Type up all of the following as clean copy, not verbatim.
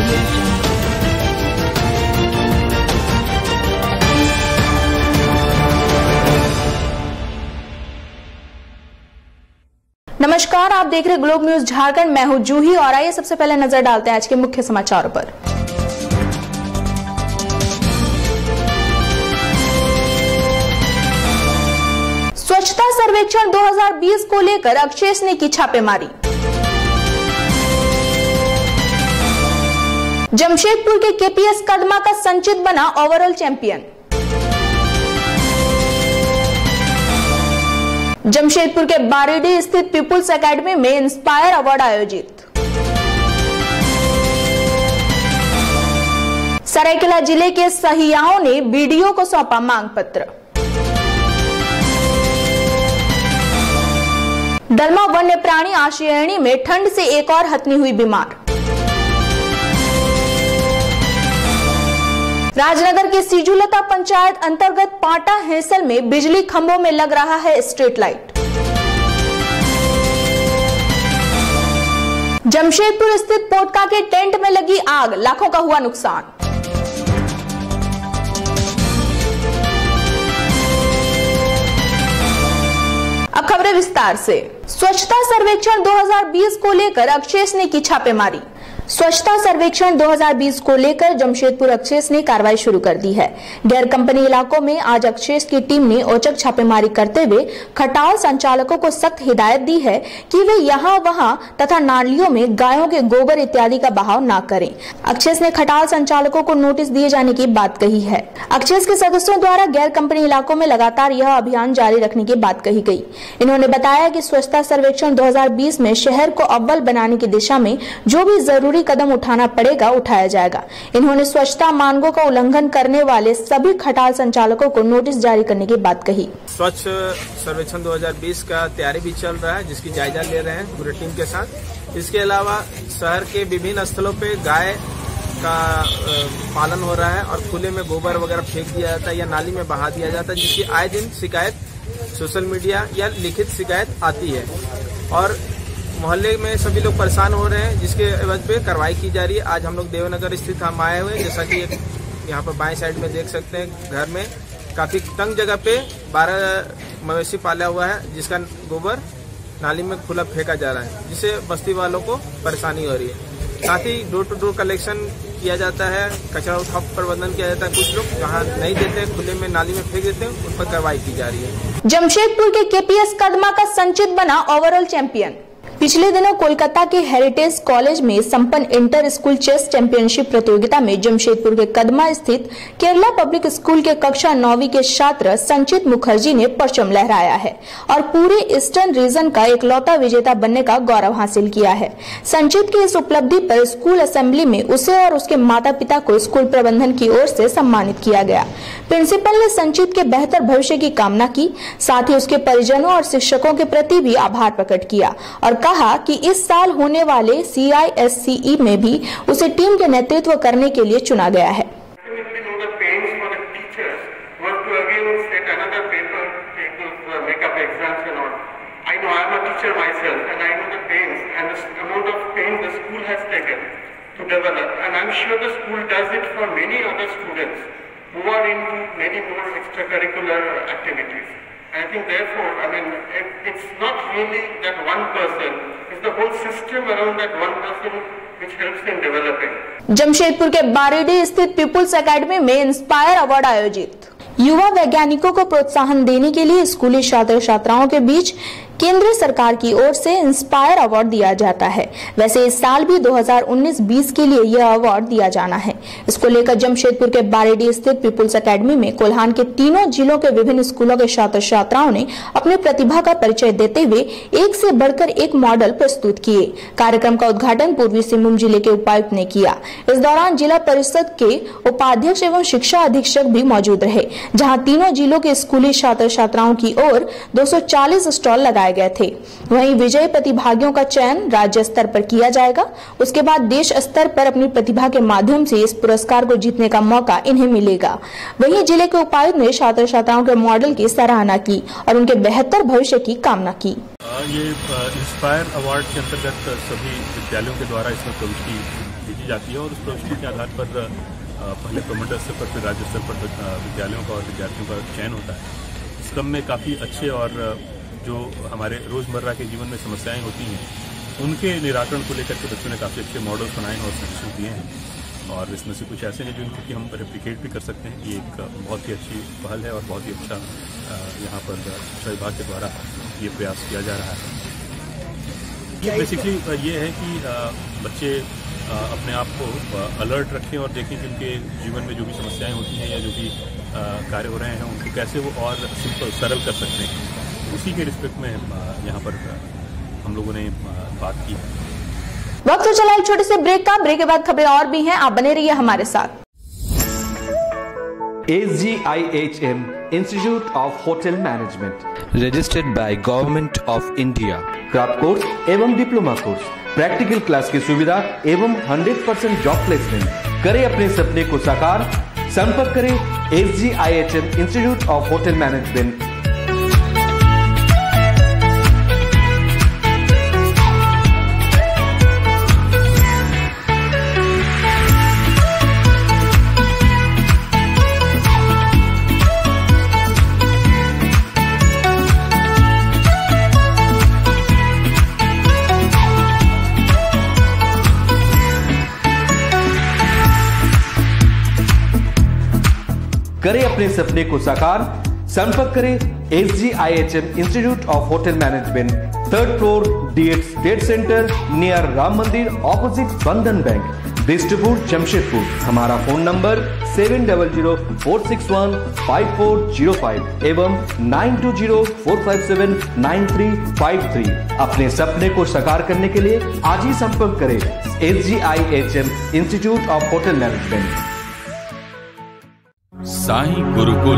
नमस्कार, आप देख रहे ग्लोब न्यूज झारखंड। मैं हूं जूही और आइए सबसे पहले नजर डालते हैं आज के मुख्य समाचारों पर। स्वच्छता सर्वेक्षण 2020 को लेकर अक्षेश ने की छापेमारी। जमशेदपुर के केपीएस कदमा का संचित बना ओवरऑल चैंपियन। जमशेदपुर के बारीडीह स्थित पीपुल्स एकेडमी में इंस्पायर अवार्ड आयोजित। सरायकेला जिले के सहियाओं ने बीडीओ को सौंपा मांग पत्र। दलमा वन्य प्राणी आश्रयणी में ठंड से एक और हथनी हुई बीमार। राजनगर के सीजूलता पंचायत अंतर्गत पाटा हेसल में बिजली खंभों में लग रहा है स्ट्रीट लाइट। जमशेदपुर स्थित पोटका के टेंट में लगी आग, लाखों का हुआ नुकसान। अब खबरें विस्तार से। स्वच्छता सर्वेक्षण 2020 को लेकर अक्षेश ने की छापेमारी। स्वच्छता सर्वेक्षण 2020 को लेकर जमशेदपुर अक्षेश ने कार्रवाई शुरू कर दी है। गैर कंपनी इलाकों में आज अक्षेश की टीम ने औचक छापेमारी करते हुए खटाल संचालकों को सख्त हिदायत दी है कि वे यहाँ वहाँ तथा नालियों में गायों के गोबर इत्यादि का बहाव न करें। अक्षेश ने खटाल संचालकों को नोटिस दिए जाने की बात कही है। अक्षेश के सदस्यों द्वारा गैर कंपनी इलाकों में लगातार यह अभियान जारी रखने की बात कही गई। इन्होंने बताया कि स्वच्छता सर्वेक्षण 2020 में शहर को अव्वल बनाने की दिशा में जो भी जरूरी कदम उठाना पड़ेगा, उठाया जाएगा। इन्होंने स्वच्छता मानकों का उल्लंघन करने वाले सभी खटाल संचालकों को नोटिस जारी करने की बात कही। स्वच्छ सर्वेक्षण 2020 का तैयारी भी चल रहा है, जिसकी जायजा ले रहे हैं पूरे टीम के साथ। इसके अलावा शहर के विभिन्न स्थलों पे गाय का पालन हो रहा है और खुले में गोबर वगैरह फेंक दिया जाता है या नाली में बहा दिया जाता है, जिसकी आए दिन शिकायत सोशल मीडिया या लिखित शिकायत आती है और मोहल्ले में सभी लोग परेशान हो रहे हैं, जिसके एवज पे कार्रवाई की जा रही है। आज हम लोग देवनगर स्थित हम आए हुए, जैसा कि यहाँ पर बाएं साइड में देख सकते हैं, घर में काफी तंग जगह पे 12 मवेशी पाला हुआ है, जिसका गोबर नाली में खुला फेंका जा रहा है, जिससे बस्ती वालों को परेशानी हो रही है। साथ ही डोर टू डोर कलेक्शन किया जाता है, कचरा उठाव प्रबंधन किया जाता है। कुछ लोग जहाँ नहीं देते खुले में नाली में फेंक देते हैं, उन पर कार्रवाई की जा रही है। जमशेदपुर के केपीएस कदमा का संचित बना ओवरऑल चैंपियन। पिछले दिनों कोलकाता के हेरिटेज कॉलेज में संपन्न इंटर स्कूल चेस चैंपियनशिप प्रतियोगिता में जमशेदपुर के कदमा स्थित केरला पब्लिक स्कूल के कक्षा 9वीं के छात्र संचित मुखर्जी ने परचम लहराया है और पूरे ईस्टर्न रीजन का इकलौता विजेता बनने का गौरव हासिल किया है। संचित की इस उपलब्धि पर स्कूल असेंबली में उसे और उसके माता पिता को स्कूल प्रबंधन की ओर से सम्मानित किया गया। प्रिंसिपल ने संचित के बेहतर भविष्य की कामना की, साथ ही उसके परिजनों और शिक्षकों के प्रति भी आभार प्रकट किया और कहा कि इस साल होने वाले CISCE में भी उसे टीम के नेतृत्व करने के लिए चुना गया है। who are into many more extracurricular activities. I think therefore, it's not really that one person, it's the whole system around that one person which helps in developing. Jamshedpur के बारीडीह स्थित पीपुल्स एकेडमी में इंस्पायर अवार्ड आयोजित। युवा वैज्ञानिकों को प्रोत्साहन देने के लिए स्कूली छात्र छात्राओं के बीच केंद्र सरकार की ओर से इंस्पायर अवार्ड दिया जाता है। वैसे इस साल भी 2019-20 के लिए यह अवार्ड दिया जाना है। इसको लेकर जमशेदपुर के बारीडीह स्थित पीपुल्स एकेडमी में कोल्हान के तीनों जिलों के विभिन्न स्कूलों के छात्र छात्राओं ने अपनी प्रतिभा का परिचय देते हुए एक से बढ़कर एक मॉडल प्रस्तुत किए। कार्यक्रम का उद्घाटन पूर्वी सिंहभूम जिले के उपायुक्त ने किया। इस दौरान जिला परिषद के उपाध्यक्ष एवं शिक्षा अधीक्षक भी मौजूद रहे, जहाँ तीनों जिलों के स्कूली छात्र छात्राओं की ओर 240 स्टॉल लगाए गए थे। वहीं विजयी प्रतिभागियों का चयन राज्य स्तर पर किया जाएगा। उसके बाद देश स्तर पर अपनी प्रतिभा के माध्यम से इस पुरस्कार को जीतने का मौका इन्हें मिलेगा। वहीं जिले के उपायुक्त ने छात्र छात्राओं के मॉडल की सराहना की और उनके बेहतर भविष्य की कामना की। ये इंस्पायर अवार्ड के अंतर्गत सभी विद्यालयों के द्वारा इसमें प्रविष्टि भेजी जाती है और उस प्रविष्टि के आधार पर पहले प्रमंडल स्तर पर फिर राज्य स्तर पर विद्यालयों का और विद्यार्थियों का चयन होता है। इस क्रम में काफ़ी अच्छे और जो हमारे रोज़मर्रा के जीवन में समस्याएं होती हैं उनके निराकरण को लेकर के बच्चों ने काफ़ी अच्छे मॉडल्स बनाए हैं और सजेशन दिए हैं और इसमें से कुछ ऐसे हैं जिनको कि हम रेप्लिकेट भी कर सकते हैं। ये एक बहुत ही अच्छी पहल है और बहुत ही अच्छा यहाँ पर शिक्षा विभाग के द्वारा ये प्रयास किया जा रहा है। ये बेसिकली ये है कि बच्चे अपने आप को अलर्ट रखें और देखें कि उनके जीवन में जो भी समस्याएं होती हैं या जो भी कार्य हो रहे हैं उनको कैसे वो और सिंपल सरल कर सकते हैं। उसी के रिस्पेक्ट में यहाँ पर हम लोगों ने बात की है। वक्त तो चला एक छोटे से ब्रेक का। ब्रेक के बाद खबरें और भी हैं, आप बने रहिए हमारे साथ। SGIHM Institute of Hotel Management, registered by government of India. Craft course एवं डिप्लोमा कोर्स, प्रैक्टिकल क्लास की सुविधा एवं 100% जॉब प्लेसमेंट। करें अपने सपने को साकार, संपर्क करें SGIHM Institute of Hotel Management। करें अपने सपने को साकार, संपर्क करें SGIHM Institute of Hotel Management, 3rd floor DX Trade Center near Ram Mandir opposite बंधन बैंक, बिष्टपुर जमशेदपुर। हमारा फोन नंबर 7004615405 एवं 9204579353। अपने सपने को साकार करने के लिए आज ही संपर्क करें SGIHM Institute of Hotel Management। Sai Gurukul,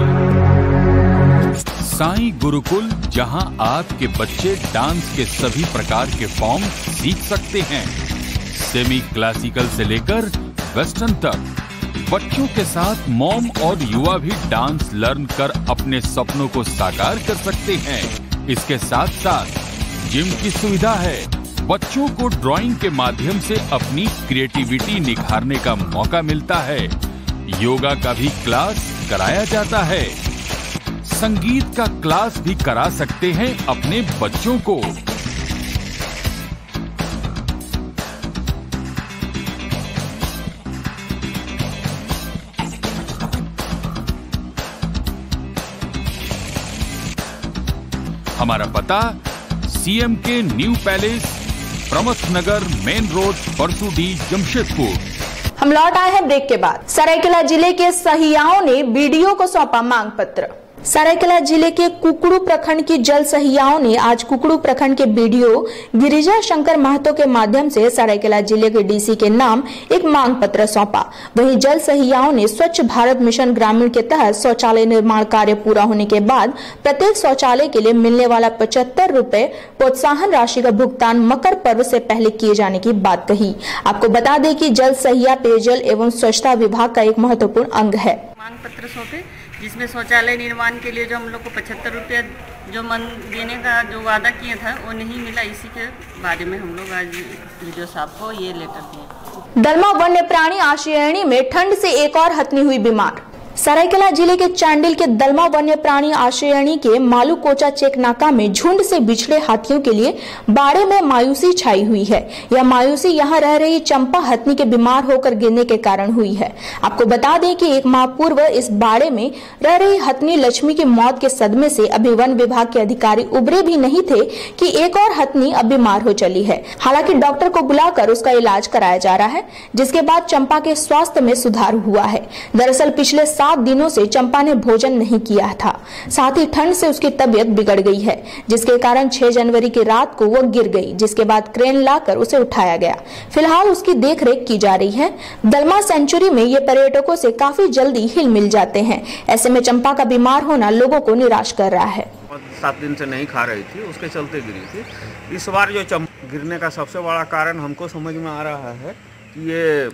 Sai Gurukul जहां आपके बच्चे डांस के सभी प्रकार के फॉर्म सीख सकते हैं, सेमी क्लासिकल से लेकर वेस्टर्न तक। बच्चों के साथ मॉम और युवा भी डांस लर्न कर अपने सपनों को साकार कर सकते हैं। इसके साथ साथ जिम की सुविधा है। बच्चों को ड्राइंग के माध्यम से अपनी क्रिएटिविटी निखारने का मौका मिलता है। योगा का भी क्लास कराया जाता है। संगीत का क्लास भी करा सकते हैं अपने बच्चों को। हमारा पता CMK new palace, Pramath Nagar, main road, Parsudih, Jamshedpur. हम लौट आए हैं ब्रेक के बाद। सरायकेला जिले के सहियाओं ने बीडीओ को सौंपा मांग पत्र। सरायकेला जिले के कुकड़ू प्रखंड की जल सहियाओं ने आज कुकड़ू प्रखंड के बीडीओ गिरिजा शंकर महतो के माध्यम से सरायकेला जिले के डीसी के नाम एक मांग पत्र सौंपा। वहीं जल सहियाओं ने स्वच्छ भारत मिशन ग्रामीण के तहत शौचालय निर्माण कार्य पूरा होने के बाद प्रत्येक शौचालय के लिए मिलने वाला 75 रुपए प्रोत्साहन राशि का भुगतान मकर पर्व से पहले किए जाने की बात कही। आपको बता दें कि जल सहिया पेयजल एवं स्वच्छता विभाग का एक महत्वपूर्ण अंग है। मांग पत्र सौंपे जिसमें शौचालय निर्माण के लिए जो हम लोग को 75 रुपया जो मन देने का जो वादा किया था वो नहीं मिला। इसी के बारे में हम लोग आज वीडियो साहब को ये लेटर दिए। दलमा वन्य प्राणी आश्रयणी में ठंड से एक और हथनी हुई बीमार। सरायकेला जिले के चांडिल के दलमा वन्य प्राणी आश्रयणी के मालूकोचा चेक नाका में झुंड से बिछड़े हाथियों के लिए बाड़े में मायूसी छाई हुई है। यह मायूसी यहां रह रही चंपा हथनी के बीमार होकर गिरने के कारण हुई है। आपको बता दें कि एक माह पूर्व इस बाड़े में रह रही हथनी लक्ष्मी की मौत के सदमे से अभी वन विभाग के अधिकारी उबरे भी नहीं थे कि एक और हथनी अब बीमार हो चली है। हालांकि डॉक्टर को बुलाकर उसका इलाज कराया जा रहा है, जिसके बाद चंपा के स्वास्थ्य में सुधार हुआ है। दरअसल पिछले 7 दिनों से चंपा ने भोजन नहीं किया था, साथ ही ठंड से उसकी तबीयत बिगड़ गई है, जिसके कारण 6 जनवरी की रात को वो गिर गई, जिसके बाद क्रेन लाकर उसे उठाया गया। फिलहाल उसकी देखरेख की जा रही है। दलमा सेंचुरी में ये पर्यटकों से काफी जल्दी हिल मिल जाते हैं। ऐसे में चंपा का बीमार होना लोगों को निराश कर रहा है। 7 दिन से नहीं खा रही थी, उसके चलते गिरी थी। इस बार जो चंपा गिरने का सबसे बड़ा कारण हमको समझ में आ रहा है कि ये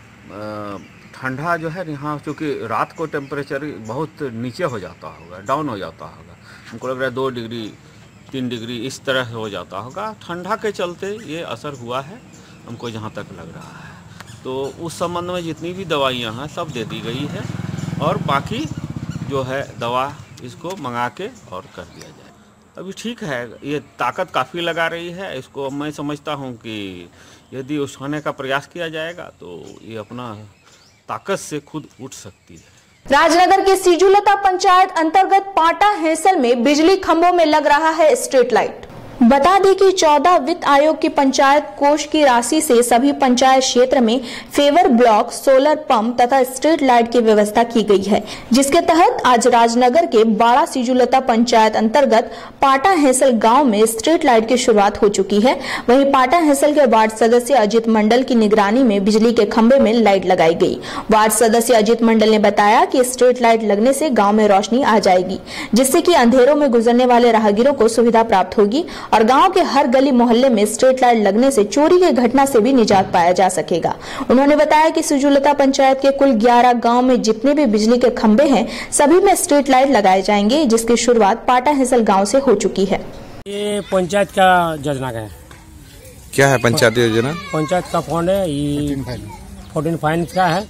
ठंडा जो है यहाँ, चूँकि रात को टेम्परेचर बहुत नीचे हो जाता होगा, डाउन हो जाता होगा। हमको लग रहा है 2 डिग्री 3 डिग्री इस तरह हो जाता होगा। ठंडा के चलते ये असर हुआ है हमको जहाँ तक लग रहा है। तो उस संबंध में जितनी भी दवाइयाँ हैं सब दे दी गई है और बाकी जो है दवा इसको मंगा के और कर दिया जाए। अभी ठीक है, ये ताकत काफ़ी लगा रही है। इसको मैं समझता हूँ कि यदि उठाने का प्रयास किया जाएगा तो ये अपना ताकत से खुद उठ सकती है। राजनगर के सिजुलता पंचायत अंतर्गत पाटा हेसल में बिजली खंभों में लग रहा है स्ट्रीट लाइट। बता दें कि 14 वित्त आयोग की पंचायत कोष की राशि से सभी पंचायत क्षेत्र में फेवर ब्लॉक, सोलर पंप तथा स्ट्रीट लाइट की व्यवस्था की गई है, जिसके तहत आज राजनगर के बाड़ा सिजुलता पंचायत अंतर्गत पाटा हेसल गांव में स्ट्रीट लाइट की शुरुआत हो चुकी है। वहीं पाटा हेसल के वार्ड सदस्य अजित मंडल की निगरानी में बिजली के खंभे में लाइट लगाई गई। वार्ड सदस्य अजित मंडल ने बताया कि स्ट्रीट लाइट लगने से गाँव में रोशनी आ जाएगी, जिससे कि अंधेरों में गुजरने वाले राहगीरों को सुविधा प्राप्त होगी और गांव के हर गली मोहल्ले में स्ट्रीट लाइट लगने से चोरी की घटना से भी निजात पाया जा सकेगा। उन्होंने बताया कि सिजुलता पंचायत के कुल 11 गांव में जितने भी बिजली के खंभे हैं सभी में स्ट्रीट लाइट लगाए जाएंगे, जिसकी शुरुआत पाटा हेसल गांव से हो चुकी है। ये पंचायत का योजना है। क्या है पंचायत योजना? पंचायत का फंड है, 14 फाइनेंस का है।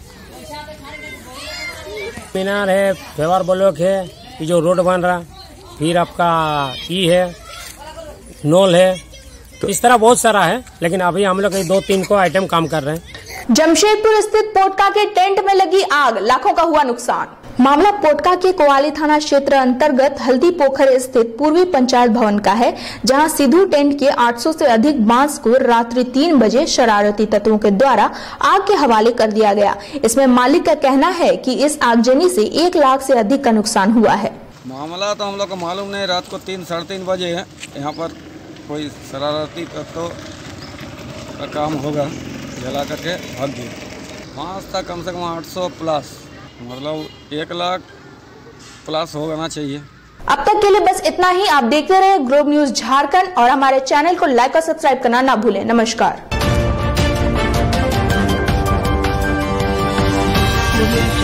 मीनार है, फेवर ब्लॉक है, ये जो रोड बन रहा, फिर आपका ई है, नोल है, तो इस तरह बहुत सारा है, लेकिन अभी हम लोग 2-3 को आइटम काम कर रहे हैं। जमशेदपुर स्थित पोटका के टेंट में लगी आग, लाखों का हुआ नुकसान। मामला पोटका के कोवाली थाना क्षेत्र अंतर्गत हल्दी पोखर स्थित पूर्वी पंचायत भवन का है, जहां सिद्धू टेंट के 800 से अधिक बांस को रात्रि 3 बजे शरारती तत्वों के द्वारा आग के हवाले कर दिया गया। इसमें मालिक का कहना है कि इस आगजनी से 1 लाख से अधिक का नुकसान हुआ है। मामला तो हम लोग को मालूम नहीं, रात को 3-3:30 बजे है यहाँ पर कोई शरारती तत्व का काम होगा, जला करके भाग गया। बांस था कम से कम 800 प्लस, मतलब 1 लाख प्लस होना चाहिए। अब तक के लिए बस इतना ही। आप देखते रहे ग्लोब न्यूज झारखंड और हमारे चैनल को लाइक और सब्सक्राइब करना ना भूलें। नमस्कार।